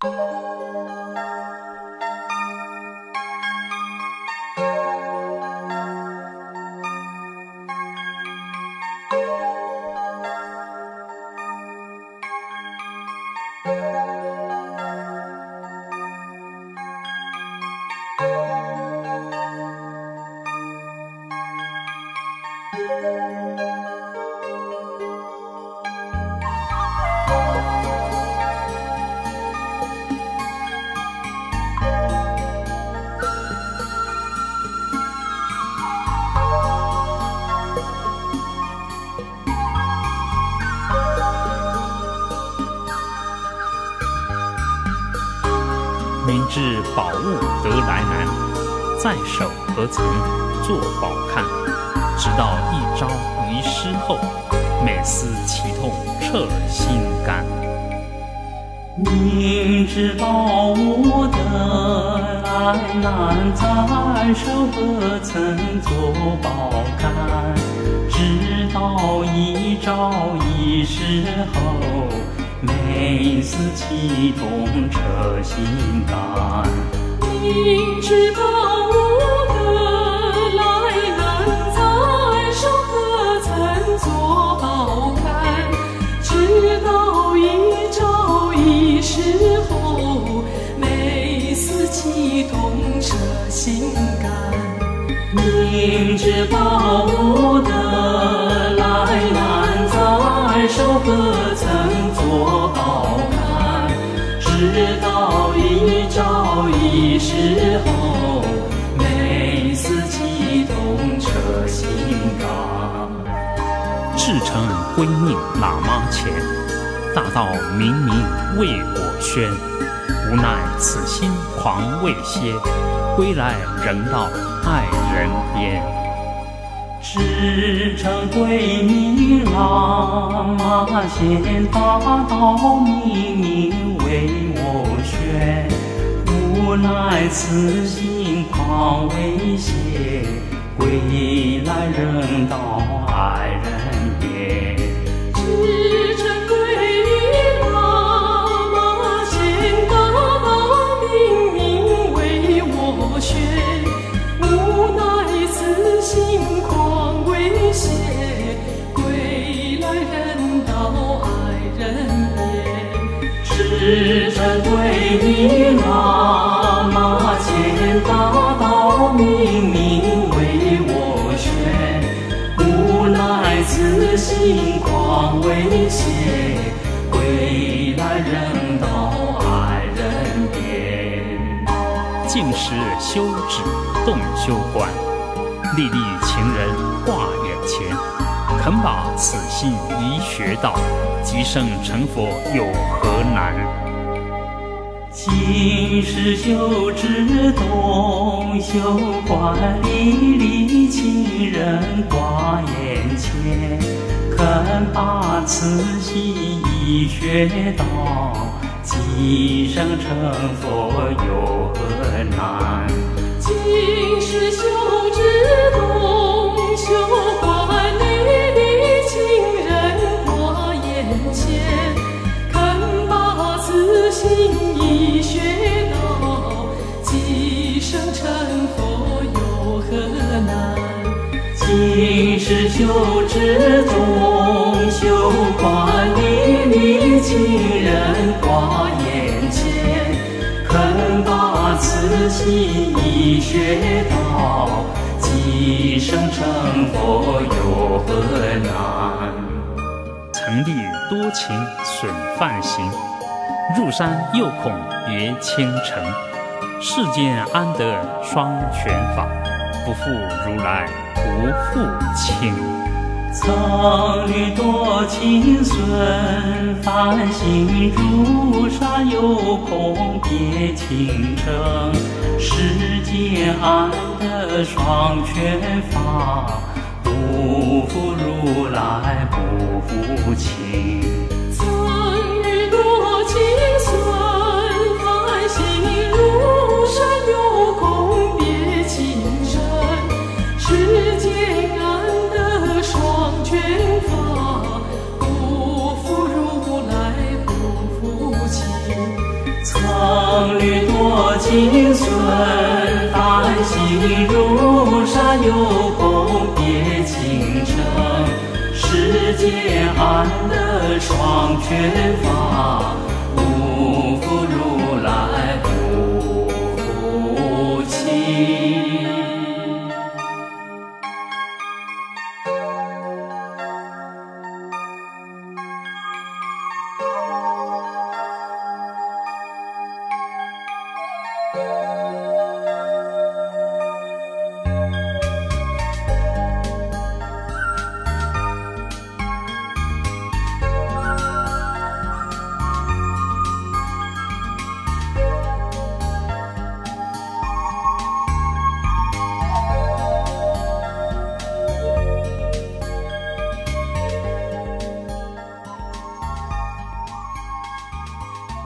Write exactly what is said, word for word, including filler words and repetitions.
明知宝物得来难，在手何曾作宝看？直到一朝遗失后，每思其痛彻心肝。 明知宝物得来难，在手何曾作宝看？直到一朝遗失后，每思其痛彻心肝。 明知宝物得来难，在手何曾作宝看？直到一朝遗失后，每思其痛彻心肝。 明知宝物得来难，在手何曾作宝看？直到一朝遗失后，每思其痛彻心肝。 至诚归命喇嘛前，大道明明为我宣。无奈此心狂未歇，归来仍到爱人边。 至诚归命喇嘛前，大道明明为我宣。无奈此心狂未歇，归来仍到爱人边。 至诚归命喇嘛前，大道明明为我宣。无奈此心狂未歇，归来仍到爱人边。 至诚归命喇嘛前，大道明明为我宣。无奈此心狂未歇，归来仍到爱人边。 尽时休止动修观，历历情人挂眼前。肯把此心移学道，即生成佛有何难？ 尽时休止动修观，历历情人挂眼前。肯把此心移学道，即生成佛有何难？ 尽时休止动修观，历历情人挂眼前。肯把此心移学道，即生成佛有何难？ 尽时休止动修观，历历情人挂眼前。肯把此心移学道，即生成佛有何难？ 曾历多情损梵行，入山又恐别倾城。世间安得双全法？不负如来不负卿。 曾历多情损梵行，入山又恐别倾城。世间安得双全法？不负如来不负卿。 曾遇多情损梵行，入山又恐别倾城。世间安得双全法？不负如来不负卿。 曾商旅多金孙，繁星如山有功别倾城，世间安得双全法。